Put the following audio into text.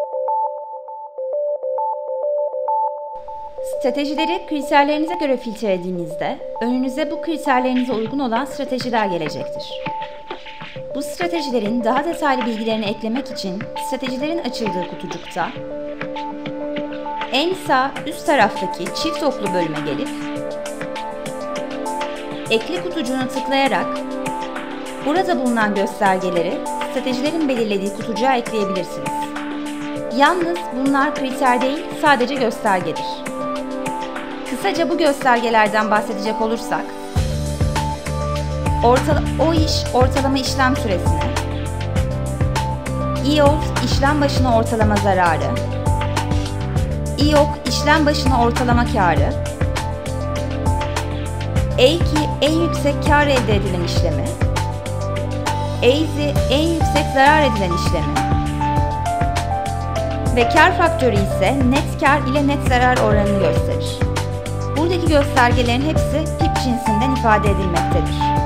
Stratejileri kriterlerinize göre filtrelediğinizde önünüze bu kriterlerinize uygun olan stratejiler gelecektir. Bu stratejilerin daha detaylı bilgilerini eklemek için stratejilerin açıldığı kutucukta en sağ üst taraftaki çift oklu bölüme gelip ekle kutucuğuna tıklayarak burada bulunan göstergeleri stratejilerin belirlediği kutucuğa ekleyebilirsiniz. Yalnız bunlar kriter değil, sadece göstergedir. Kısaca bu göstergelerden bahsedecek olursak, ortalama işlem süresini, EOS işlem başına ortalama zararı, EOK işlem başına ortalama karı, EIKI en yüksek kar elde edilen işlemi, EIZI en yüksek zarar edilen işlemi ve kar faktörü ise net kar ile net zarar oranını gösterir. Buradaki göstergelerin hepsi PIP cinsinden ifade edilmektedir.